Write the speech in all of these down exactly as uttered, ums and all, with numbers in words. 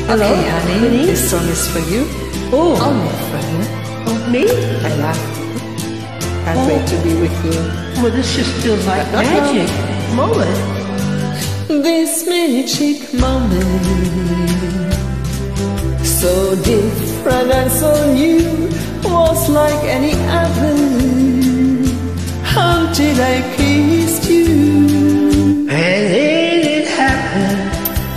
Hello, Okay, honey, honey. this song is for you. Oh, Only for you. oh, me? I love you. Can't Oh. wait to be with you. Well, this just feels like Not magic moment. This magic moment, so different and so new, was like any other until I kissed you. And then it happened.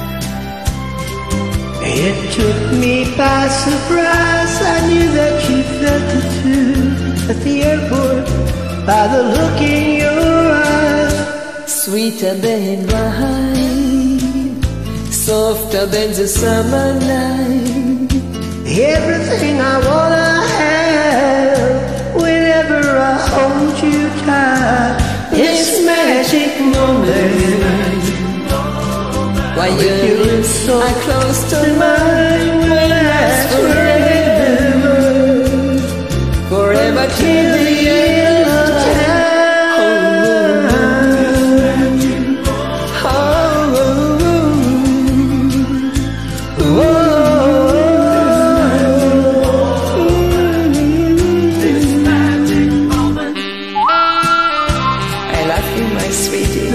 It took me by surprise. I knew that you felt it too. At the airport, by the look in your eyes. Sweeter than wine, softer than the summer night. Everything I wanna have whenever I hold you tight. This magic moment, While your your lips lips are close to mine, mine will last forever, forever till the end of time. I love you, my sweetie.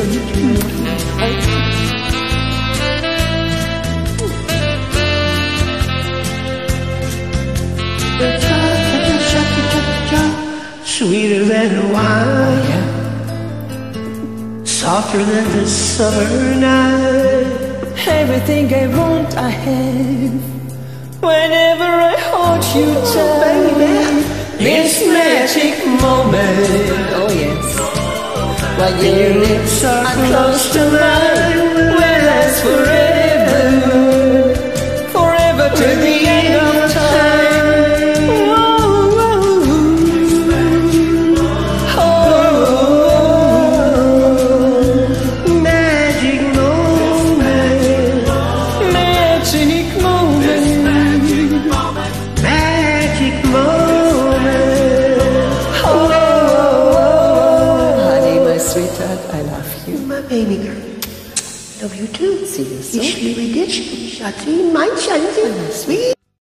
Sweeter than wine, softer than the summer night. Everything I want, I have. Whenever I hold you tight, baby, this magic moment. Oh yes. While your lips are close to mine, will last forever, forever till the end of time. Sweetheart, I love you. My baby girl. Love you too. See you soon. Ich liebe dich. Schatzi, mein Schatzi. Sweet.